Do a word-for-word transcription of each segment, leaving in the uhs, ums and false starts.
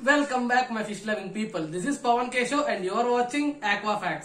Welcome back my fish loving people. This is Pawan Kesho and you are watching Aquafacts.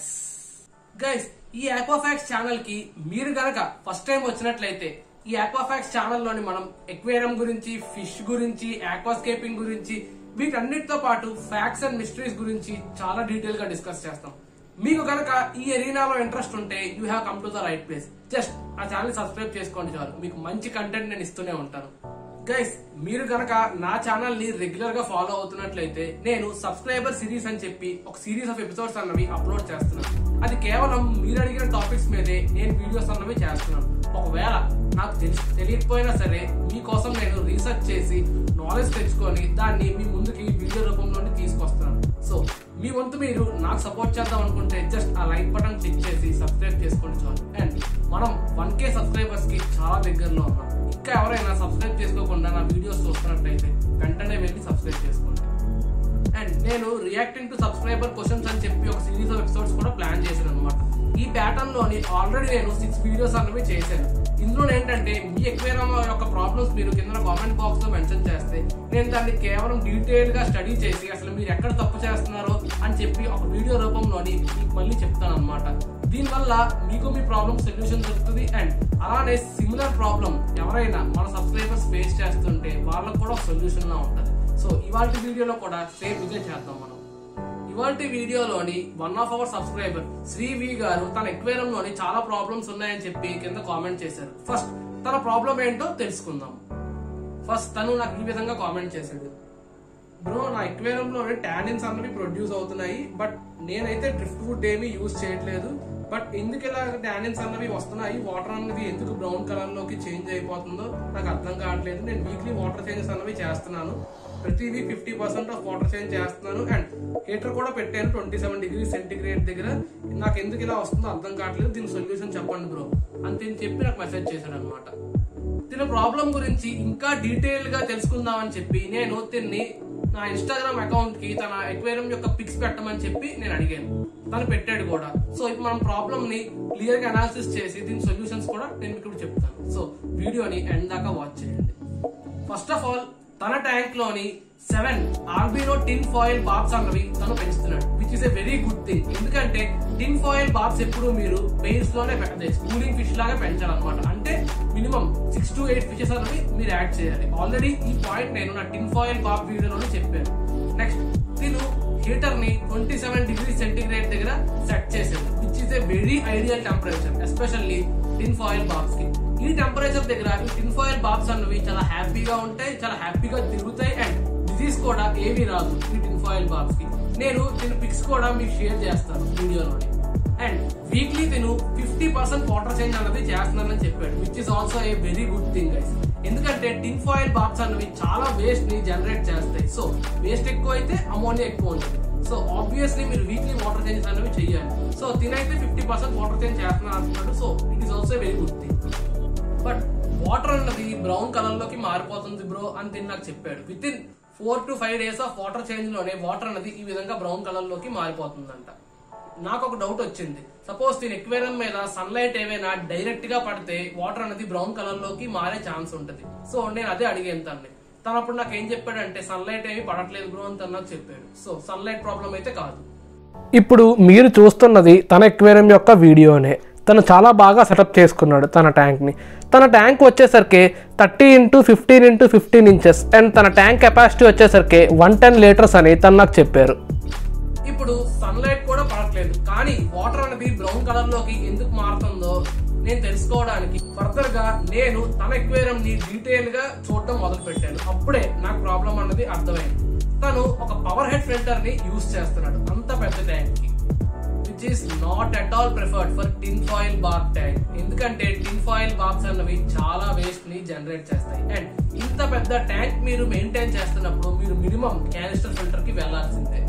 Guys, ఈ Aquafacts channel కి మీరు గనక first time వచ్చినట్లయితే ఈ Aquafacts channel లోని మనం ఎక్వేరియం గురించి, ఫిష్ గురించి, ఆక్వాస్కేపింగ్ గురించి వీటన్నిటితో పాటు ఫ్యాక్ట్స్ అండ్ మిస్టరీస్ గురించి చాలా డీటెయిల్ గా డిస్కస్ చేస్తాం. మీకు గనక ఈ ఎరీనాలో ఇంట్రెస్ట్ ఉంటే you have come to the right place. Just ఆ ఛానల్ సబ్స్క్రైబ్ చేసుకోండి చాలు. మీకు మంచి కంటెంట్ నేను ఇస్తూనే ఉంటాను. గైస్, మీరు గనక నా ఛానల్ ని రెగ్యులర్ గా ఫాలో అవుతున్నట్లయితే నేను సబ్స్క్రైబర్ సిరీస్ అని చెప్పి ఒక సిరీస్ ఆఫ్ ఎపిసోడ్స్ అన్నవి అప్లోడ్ చేస్తున్నాను. అది కేవలం మీరు అడిగిన టాపిక్స్ మీదే నేను వీడియోస్ అన్నవి చేస్తున్నాను. ఒకవేళ నాకు తెలిసి తెలియకపోయినా సరే మీకోసం నేను రీసెర్చ్ చేసి నాలెడ్జ్ తెచ్చుకొని దాన్ని మీ ముందుకి వీడియో రూపంలోనే తీసుకొస్తున్నాను. సో మీ వంతు మీరు నాకు సపోర్ట్ చేద్దాం అనుకుంటే జస్ట్ ఆ లైక్ బటన్ క్లిక్ చేసి సబ్స్క్రైబ్ చేసుకోండి చాలు. అండ్ మనం వన్ కే సబ్స్క్రైబర్స్ కి చాలా దగ్గరలో ఉన్నాం. ఇంకా ఎవరైనా సబ్స్క్రైబ్ చేసుకోకుండా నా వీడియోస్ చూస్తున్నట్లయితే వెంటనే వెళ్ళి సబ్స్క్రైబ్ చేసుకోండి. అండ్ నేను రియాక్టింగ్ టు సబ్స్క్రైబర్ క్వశ్చన్స్ అని చెప్పి ఒక సిరీస్ ఆఫ్ ఎపిసోడ్స్ కూడా ప్లాన్ చేశాను అనమాట. ఈ ప్యాటర్న్ లోని ఆల్రెడీ నేను సిక్స్ వీడియోస్ అన్నవి చేశాను. ఇందులో ఏంటంటే మీ ఎక్వేరియం యొక్క ప్రాబ్లమ్స్ మీరు కింద కామెంట్ బాక్స్ లో మెన్షన్ చేస్తే నేను దాన్ని కేవలం డీటెయిల్ గా స్టడీ చేసి అసలు మీరు ఎక్కడ తప్పు చేస్తున్నారో అని చెప్పి ఒక వీడియో రూపంలోని మీకు మళ్ళీ చెప్తాను అనమాట. దీనివల్ల మీకు మీ ప్రాబ్లమ్ సొల్యూషన్ దొరుకుతుంది. అండ్ అలానే సిమిలర్ ప్రాబ్లం ఎవరైనా మన సబ్స్క్రైబర్స్ ఫేస్ చేస్తుంటే వాళ్ళకు కూడా సొల్యూషన్ లా ఉంటుంది. సో ఇవాళ వీడియోలో కూడా సేమ్ ఇదే చేద్దాం మనం. ఇవాళ వీడియోలోని one of our subscriber Sri V గారు తన ఎక్వేరియం లోని చాలా ప్రాబ్లమ్స్ ఉన్నాయని చెప్పి కింద కామెంట్ చేశారు. ఫస్ట్ తన ప్రాబ్లం ఏంటో తెలుసుకుందాం. ఫస్ట్ తను నాకు ఈ విధంగా కామెంట్ చేశాడు. బ్రో, నా ఎక్వేరియం లోని టానిన్స్ అన్నవి ప్రొడ్యూస్ అవుతున్నాయి, బట్ నేనైతే డ్రిఫ్ట్ వుడ్ ఏమీ యూజ్ చేయట్లేదు. బట్ ఎందుకు ఇలా టానిన్స్ అన్నవి వస్తున్నాయి, వాటర్ అన్నది ఎందుకు బ్రౌన్ కలర్ లోకి చేంజ్ అయిపోతుందో నాకు అర్థం కావట్లేదు. నేను వీక్లీ వాటర్ చేంజెస్ అన్నవి చేస్తున్నాను. ప్రతి week fifty percent of water change చేస్తున్నాను. అండ్ హీటర్ కూడా పెట్టాను ట్వంటీ సెవెన్ డిగ్రీ సెంటిగ్రేడ్ దగ్గర. నాకు ఎందుకు ఇలా వస్తుందో అర్థం కావట్లేదు, దీని సొల్యూషన్ చెప్పండి బ్రో అని చెప్పి నాకు మెసేజ్ చేశాడు అనమాట. దీని ప్రాబ్లం గురించి ఇంకా డీటెయిల్ గా తెలుసుకుందాం అని చెప్పి నేను తిన్ని నా ఇన్స్టాగ్రామ్ అకౌంట్ కి తన ఎక్వేరియం యొక్క పిక్స్ పెట్టమని చెప్పి నేను అడిగాను. తను పెట్టాడు కూడా. సో ఇప్పుడు మనం ప్రాబ్లమ్ ని క్లియర్ గా అనాలిసిస్ చేసి దీని సొల్యూషన్స్ కూడా నేను మీకు చెప్తాను. సో వీడియోని ఎండ్ దాకా వాచ్ చేయండి. ఫస్ట్ ఆఫ్ ఆల్ తన ట్యాంక్ లోని seven albino tin foil barbs అన్నవి తను పెంచుతున్నాడు, which is a very good thing. ఎందుకంటే టిన్ ఫాయిల్ బాబ్స్ ఎప్పుడు మీరు పెయిర్స్ లోనే కూలింగ్ ఫిష్ లాగా పెంచాలన్నమాట. అంటే minimum six to eight fishes అనేవి మీరు యాడ్ చేయాలి. ఆల్రెడీ ఈ పాయింట్ నేను నా టిన్ ఫాయిల్ బాబ్ వీడియోలోనే చెప్పాను. నెక్స్ట్ తిను హీటర్ ని ట్వంటీ సెవెన్ డిగ్రీ సెంటిగ్రేడ్ దగ్గర సెట్ చేశాడు, which is a very ideal temperature especially tin foil barbs కి. ఈ టెంపరేచర్ దగ్గర ఈ టిన్ ఫాయిల్ బాబ్స్ అన్నవి చాలా హ్యాపీగా ఉంటాయి, చాలా హ్యాపీగా తిరుగుతాయి. అండ్ డిజీజ్ కూడా ఏమీ రాదు ఈ టిన్ ఫాయిల్ బాబ్స్ కి. నేను దీని పిక్స్ కూడా మీకు షేర్ చేస్తాను వీడియోలోని. అండ్ వీక్లీ తిను ఫిఫ్టీ పర్సెంట్ వాటర్ చేంజ్ అన్నది చేస్తున్నానని చెప్పాడు, which is also a very good thing guys. ఎందుకంటే టిన్ ఫాయిల్ బాబ్స్ అన్నవి చాలా వేస్ట్ ని జనరేట్ చేస్తాయి. సో వేస్ట్ ఎక్కువ అయితే అమోనియా ఎక్కువ ఉంటుంది. సో ఆబ్వియస్లీ మీరు వీక్లీ వాటర్ చేంజెస్ అనేవి చేయాలి. సో తినైతే ఫిఫ్టీ పర్సెంట్ వాటర్ చేంజ్ చేస్తున్నారు అంటున్నాడు. So it is also very good thing. But water అన్నది బ్రౌన్ కలర్ లోకి మారిపోతుంది బ్రో అని తిని నాకు చెప్పాడు. With in four to five days of water change లోనే వాటర్ అనేది ఈ విధంగా బ్రౌన్ కలర్ లోకి మారిపోతుందంట. నాకు ఒక డౌట్ వచ్చింది. సపోజ్ దీని ఎక్వేరియం మీద సన్లైట్ ఏవైనా డైరెక్ట్ గా పడితే వాటర్ అనేది బ్రౌన్ కలర్ లోకి మారే ఛాన్స్ ఉంటుంది. సో నేను అదే అడిగాను తనని. తను అప్పుడు నాకు ఏం చెప్పాడంటే సన్లైట్ ఏమి పడట్లేదు బ్రో అని తను నాకు చెప్పాడు. సో సన్లైట్ ప్రాబ్లం అయితే కాదు. ఇప్పుడు మీరు చూస్తున్నది తన ఎక్వేరియం యొక్క వీడియోనే. తను చాలా బాగా సెటప్ చేసుకున్నాడు తన ట్యాంక్ని. తన ట్యాంక్ వచ్చేసరికి thirty into fifteen into fifteen inches and తన ట్యాంక్ కెపాసిటీ వచ్చేసరికి వన్ టెన్ లీటర్స్ అని తను నాకు చెప్పారు. ఇప్పుడు సన్లైట్ కూడా పడట్లేదు, కానీ వాటర్ అనేది బ్రౌన్ కలర్ లోకి ఎందుకు మారుతుందో నేను తెలుసుకోవడానికి ఫర్దర్ గా నేను తన ఎక్వేరియం ని డీటెయిల్ గా చూడటం మొదలు పెట్టాను. అప్పుడే నాకు ప్రాబ్లం అన్నది అర్థమైంది. తను ఒక పవర్ హెడ్ ఫిల్టర్ ని యూజ్ చేస్తున్నాడు అంత పెద్ద ట్యాంక్ కి, which is not at all preferred for tin foil బాబ్ ట్యాంక్. ఎందుకంటే టిన్ ఫాయిల్ బాబ్స్ అన్నవి చాలా వేస్ట్ ని జనరేట్ చేస్తాయి. అండ్ ఇంత పెద్ద ట్యాంక్ మీరు మెయింటైన్ చేస్తున్నప్పుడు మీరు మినిమం క్యానిస్టర్ ఫిల్టర్ కి వెళ్లాల్సిందే.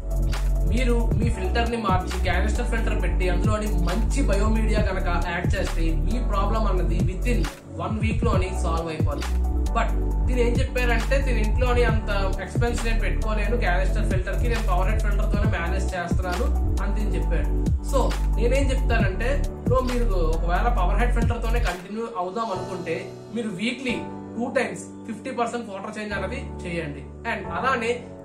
మీరు మీ ఫిల్టర్ ని మార్చి క్యానిస్టర్ ఫిల్టర్ పెట్టి అందులోని మంచి బయోమీడియా కనుక యాడ్ చేస్తే మీ ప్రాబ్లం అన్నది విత్ ఇన్ వన్ వీక్ లోని సాల్వ్ అయిపోతుంది. బట్ దీని ఏం చెప్పారంటే దీని ఇంట్లోని అంత ఎక్స్పెన్స్ నేను పెట్టుకోలేను, క్యానిస్టర్ ఫిల్టర్ కి నేను పవర్ హెడ్ ఫిల్టర్ తోనే మేనేజ్ చేస్తున్నాను అని దీన్ని చెప్పాడు. సో నేనేం చెప్తానంటే బ్రో, మీరు ఒకవేళ పవర్ హెడ్ ఫిల్టర్ తోనే కంటిన్యూ అవుదాం అనుకుంటే మీరు weekly two times fifty percent water change అనేది చేయండి. అండ్ అలానే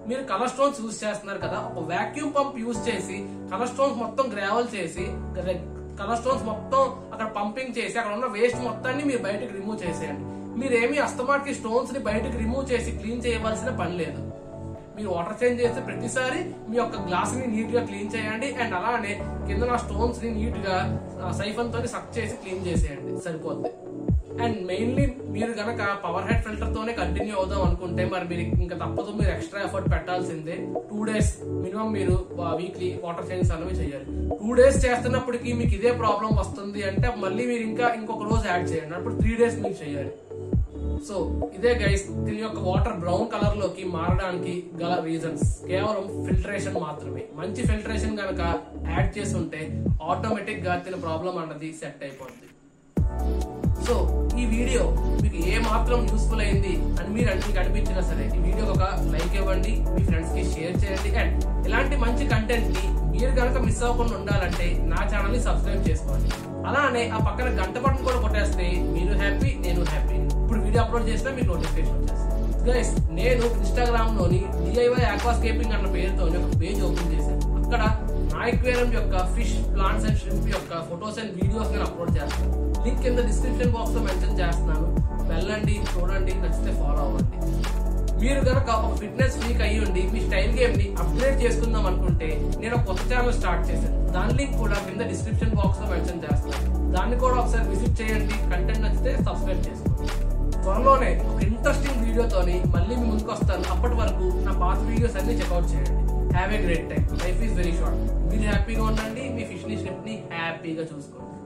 మీరు కలర్ స్టోన్స్ యూజ్ చేస్తున్నారు కదా, ఒక వాక్యూమ్ పంప్ యూజ్ చేసి కలర్ స్టోన్స్ మొత్తం గ్రావెల్ చేసి కలర్ స్టోన్స్ మొత్తం అక్కడ పంపింగ్ చేసి అక్కడ ఉన్న వేస్ట్ మొత్తాన్ని మీరు బయటకు రిమూవ్ చేసేయండి. మీరేమి అస్తమాటికి స్టోన్స్ ని బయటకు రిమూవ్ చేసి క్లీన్ చేయవలసిన పని లేదు. మీరు వాటర్ చేంజ్ చేస్తే ప్రతిసారి మీ యొక్క గ్లాస్ ని నీట్ గా క్లీన్ చేయండి. అండ్ అలానే కింద స్టోన్స్ ని నీట్ గా సైఫన్ తో సక్ చేసి క్లీన్ చేసేయండి, సరిపోద్ది. అండ్ మెయిన్లీ మీరు గనక పవర్ హెడ్ ఫిల్టర్ తోనే కంటిన్యూ అవుదాం అనుకుంటే మరి మీరు ఇంకా తప్పదు, మీరు ఎక్స్ట్రా ఎఫర్ట్ పెట్టాల్సిందే. టూ డేస్ మినిమం మీరు వీక్లీ వాటర్ చేంజ్ అనేవి చేయాలి. టూ డేస్ చేస్తున్నప్పటికీ మీకు ఇదే ప్రాబ్లం వస్తుంది అంటే మళ్ళీ మీరు ఇంకా ఇంకొక రోజు యాడ్ చేయండి, అప్పుడు త్రీ డేస్ మీరు చేయాలి. సో ఇదే గైస్ దీని యొక్క వాటర్ బ్రౌన్ కలర్ లోకి మారడానికి గల రీజన్స్ కేవలం ఫిల్టరేషన్ మాత్రమే. మంచి ఫిల్టరేషన్ కనుక యాడ్ చేసి ఉంటే ఆటోమేటిక్ గా దీని ప్రాబ్లం అన్నది సెట్ అయిపోద్ది. సో ఈ వీడియో మీకు ఏ మాత్రం యూస్ఫుల్ అయింది అని మీరు మీకు అనిపించినా సరే ఈ వీడియోకి ఒక లైక్ ఇవ్వండి, మీ ఫ్రెండ్స్ కి షేర్ చేయండి. అండ్ ఇలాంటి మంచి కంటెంట్ ని మీరు కనుక మిస్ అవ్వకుండా ఉండాలంటే నా ఛానల్ ని సబ్స్క్రైబ్ చేసుకోండి. అలానే ఆ పక్కన గంట బటన్ కూడా కొట్టేస్తే మీరు హ్యాపీ, నేను హ్యాపీ. ఇప్పుడు వీడియో అప్లోడ్ చేసినా మీకు నోటిఫికేషన్ వచ్చేస్తుంది. గైస్ నేను ఇన్స్టాగ్రామ్ లోని డిఐవై ఆక్వాస్కేపింగ్ అన్న పేరుతో ఒక పేజ్ ఓపెన్ చేశాను. అక్కడ నా అక్వేరియం యొక్క ఫిష్, ప్లాంట్స్ అండ్ షింప్ యొక్క ఫొటోస్ అండ్ వీడియోస్ నేను అప్లోడ్ చేస్తాను. లింక్ కింద డిస్క్రిప్షన్ బాక్స్ లో మెన్షన్ చేస్తున్నాను, వెళ్ళండి, చూడండి, నచ్చితే ఫాలో అవ్వండి. మీరు కనుక ఒక ఫిట్నెస్ ఫ్రీక్ అయ్యి ఉండి మీ స్టైల్ గేమ్ ని అప్గ్రేడ్ చేసుకుందాం అనుకుంటే నేను ఒక కొత్త ఛానల్ స్టార్ట్ చేశాను. దాని లింక్ కూడా కింద డిస్క్రిప్షన్ బాక్స్ లో మెన్షన్ చేస్తాను, దాన్ని కూడా ఒకసారి విజిట్ చేయండి. కంటెంట్ నచ్చితే సబ్స్క్రైబ్ చేసుకోండి. త్వరలోనే ఒక ఇంట్రెస్టింగ్ వీడియోతోని మళ్ళీ మీ ముందుకు వస్తాను. అప్పటి వరకు నా పాత వీడియోస్ అన్ని చెక్అౌట్ చేయండి. Have a great time. Life is very short. మీరు హ్యాపీగా ఉండండి, మీ ఫిష్ ని షిప్ ని హ్యాపీగా చూసుకోండి.